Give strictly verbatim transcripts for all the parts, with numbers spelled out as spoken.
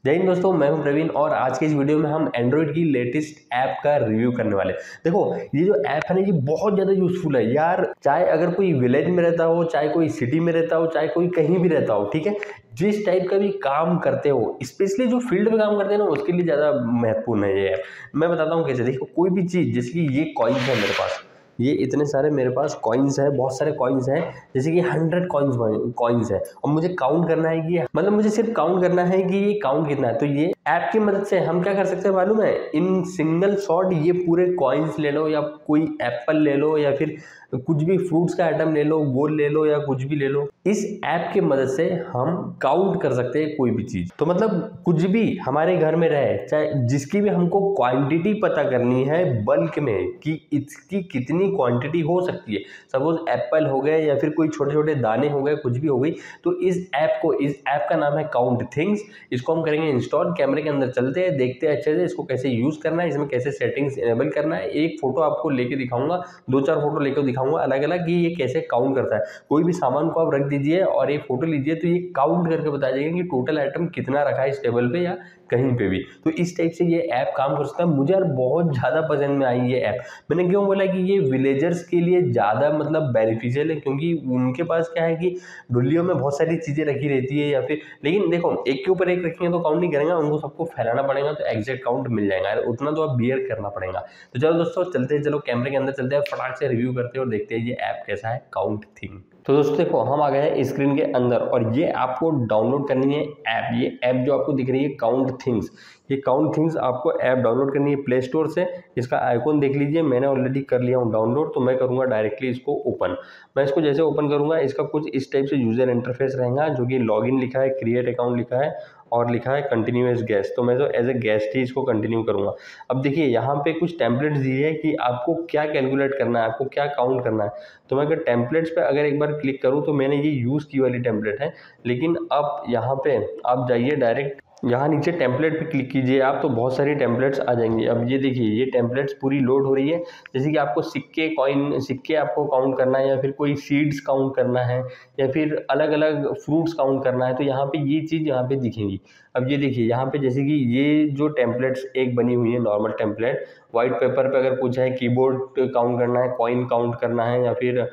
जय हिंद दोस्तों, मैं हूं प्रवीण और आज के इस वीडियो में हम एंड्रॉइड की लेटेस्ट ऐप का रिव्यू करने वाले। देखो, ये जो ऐप है ना, ये बहुत ज़्यादा यूजफुल है यार। चाहे अगर कोई विलेज में रहता हो, चाहे कोई सिटी में रहता हो, चाहे कोई कहीं भी रहता हो, ठीक है, जिस टाइप का भी काम करते हो, स्पेशली जो फील्ड में काम करते हैं ना, उसके लिए ज़्यादा महत्वपूर्ण है ये ऐप। मैं बताता हूँ कैसे। देखो, कोई भी चीज़, जैसे कि ये कॉइन्स है मेरे पास, ये इतने सारे मेरे पास कॉइन्स है, बहुत सारे कॉइन्स हैं, जैसे कि हंड्रेड कॉइन्स कॉइन्स है और मुझे काउंट करना है कि मतलब मुझे सिर्फ काउंट करना है कि ये काउंट कितना है। तो ये ऐप की मदद से हम क्या कर सकते हैं मालूम है, इन सिंगल शॉट ये पूरे कॉइन्स ले लो, या कोई एप्पल ले लो, या फिर कुछ भी फ्रूट्स का आइटम ले लो, गोल ले लो, या कुछ भी ले लो, इस ऐप की मदद से हम काउंट कर सकते हैं कोई भी चीज। तो मतलब कुछ भी हमारे घर में रहे, चाहे जिसकी भी हमको क्वांटिटी पता करनी है बल्क में कि इसकी कितनी क्वांटिटी हो सकती है, सपोज एप्पल हो गए या फिर कोई छोटे छोटे दाने हो गए, कुछ भी हो गई, तो इस ऐप को, इस ऐप का नाम है काउंट थिंग्स। इसको हम करेंगे इंस्टॉल। कैमरे के अंदर चलते हैं, देखते हैं अच्छे से इसको कैसे यूज करना है, इसमें कैसे सेटिंग्स इनेबल करना है। एक फोटो आपको लेके दिखाऊंगा, दो चार फोटो लेकर दिखाऊंगा अलग अलग कि ये कैसे काउंट करता है। कोई भी सामान को आप रख दीजिए और एक फोटो लीजिए, तो ये काउंट करके बता देगा कि टोटल आइटम कितना रखा है इस टेबल पे या कहीं पे भी। तो इस टाइप से ये ऐप काम कर सकता है। मुझे यार बहुत ज़्यादा पसंद में आई ये ऐप। मैंने क्यों बोला कि ये विलेजर्स के लिए ज़्यादा मतलब बेनिफिशियल है, क्योंकि उनके पास क्या है कि डुल्लियों में बहुत सारी चीज़ें रखी रहती है, या फिर, लेकिन देखो, एक के ऊपर एक रखेंगे तो काउंट नहीं करेंगे, उनको सबको फैलाना पड़ेगा तो एग्जैक्ट काउंट मिल जाएगा यार, उतना तो आप बियर करना पड़ेगा। तो चलो दोस्तों, चलते हैं, चलो कैमरे के अंदर चलते हैं, फटाक से रिव्यू करते हैं और देखते हैं ये ऐप कैसा है, काउंट थिंग। तो दोस्तों देखो, हम आ गए हैं स्क्रीन के अंदर और ये आपको डाउनलोड करनी है ऐप। ये ऐप जो आपको दिख रही है काउंट थिंग्स, ये काउंट थिंग्स आपको ऐप डाउनलोड करनी है प्ले स्टोर से। इसका आइकॉन देख लीजिए, मैंने ऑलरेडी कर लिया हूँ डाउनलोड, तो मैं करूँगा डायरेक्टली इसको ओपन। मैं इसको जैसे ओपन करूँगा, इसका कुछ इस टाइप से यूजर इंटरफेस रहेगा, जो कि लॉगिन लिखा है, क्रिएट अकाउंट लिखा है और लिखा है कंटिन्यू एज गेस्ट। तो मैं तो एज ए गेस्ट ही इसको कंटिन्यू करूँगा। अब देखिए, यहाँ पे कुछ टेम्पलेट्स दिए हैं कि आपको क्या कैलकुलेट करना है, आपको क्या काउंट करना है। तो मैं अगर टेम्पलेट्स पे अगर एक बार क्लिक करूँ, तो मैंने ये यूज़ की वाली टेम्पलेट है, लेकिन अब यहाँ पे आप जाइए डायरेक्ट, यहाँ नीचे टेम्पलेट पे क्लिक कीजिए आप, तो बहुत सारी टेम्पलेट्स आ जाएंगी। अब ये देखिए, ये टेम्पलेट्स पूरी लोड हो रही है। जैसे कि आपको सिक्के, कॉइन, सिक्के आपको काउंट करना है, या फिर कोई सीड्स काउंट करना है, या फिर अलग अलग फ्रूट्स काउंट करना है, तो यहाँ पे ये चीज़ यहाँ पे दिखेंगी। अब ये देखिए, यहाँ पे जैसे कि ये जो टेम्पलेट्स एक बनी हुई है नॉर्मल टेम्पलेट, वाइट पेपर पे अगर पूछा है कीबोर्ड काउंट करना है, कॉइन काउंट करना है, या फिर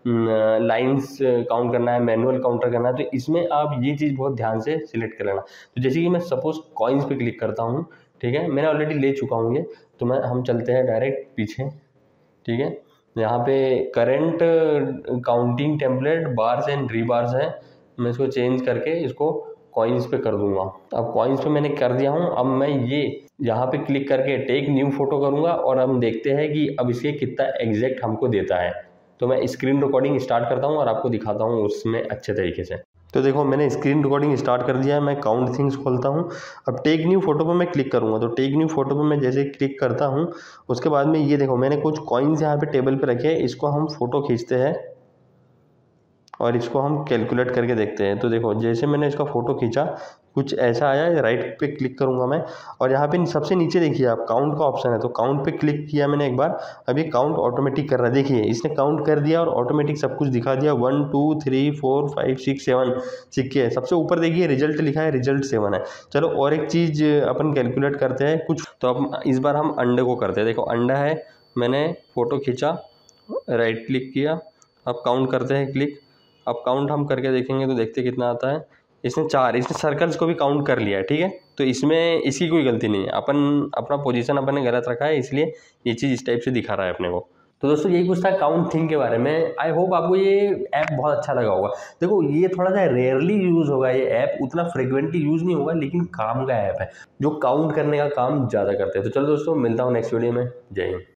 लाइंस काउंट करना है, मैनुअल काउंटर करना है, तो इसमें आप ये चीज़ बहुत ध्यान से सिलेक्ट कर लेना। तो जैसे कि मैं सपोज कॉइन्स पे क्लिक करता हूँ, ठीक है, मैंने ऑलरेडी ले चुका हूँ ये, तो मैं हम चलते हैं डायरेक्ट पीछे, ठीक है। यहाँ पे current counting template bars and rebars है, मैं इसको चेंज करके इसको कॉइन्स पे कर दूंगा। अब कॉइन्स पे मैंने कर दिया हूँ। अब मैं ये यहाँ पे क्लिक करके टेक न्यू फोटो करूँगा और हम देखते हैं कि अब इसके कितना एग्जैक्ट हमको देता है। तो मैं स्क्रीन रिकॉर्डिंग स्टार्ट करता हूँ और आपको दिखाता हूँ उसमें अच्छे तरीके से। तो देखो, मैंने स्क्रीन रिकॉर्डिंग स्टार्ट कर दिया है, मैं काउंट थिंग्स खोलता हूँ। अब टेक न्यू फोटो पे मैं क्लिक करूँगा, तो टेक न्यू फोटो पे मैं जैसे क्लिक करता हूँ, उसके बाद में ये देखो, मैंने कुछ कॉइन्स यहाँ पे टेबल पे रखे हैं, इसको हम फोटो खींचते हैं और इसको हम कैलकुलेट करके देखते हैं। तो देखो, जैसे मैंने इसका फोटो खींचा, कुछ ऐसा आया, राइट पे क्लिक करूंगा मैं, और यहाँ पे सबसे नीचे देखिए आप, काउंट का ऑप्शन है, तो काउंट पे क्लिक किया मैंने एक बार। अभी काउंट ऑटोमेटिक कर रहा है, देखिए इसने काउंट कर दिया और ऑटोमेटिक सब कुछ दिखा दिया। One two three four five six seven सिक्के है, सबसे ऊपर देखिए रिजल्ट लिखा है, रिजल्ट सेवन है। चलो और एक चीज़ अपन कैलकुलेट करते हैं कुछ। तो अब इस बार हम अंडे को करते हैं। देखो, अंडा है, मैंने फोटो खींचा, राइट क्लिक किया, अब काउंट करते हैं, क्लिक। अब काउंट हम करके देखेंगे तो देखते कितना आता है। इसने चार, इसने सर्कल्स को भी काउंट कर लिया है, ठीक है। तो इसमें इसकी कोई गलती नहीं है, अपन अपना पोजीशन अपन ने गलत रखा है, इसलिए ये चीज़ इस टाइप से दिखा रहा है अपने को। तो दोस्तों, यही कुछ था काउंट थिंग के बारे में। आई होप आपको ये ऐप बहुत अच्छा लगा होगा। देखो, ये थोड़ा सा रेयरली यूज़ होगा, ये ऐप उतना फ्रिक्वेंटली यूज़ नहीं होगा, लेकिन काम का ऐप है जो काउंट करने का काम ज़्यादा करते हैं। तो चलो दोस्तों, मिलता हूँ नेक्स्ट वीडियो में। जय हिंद।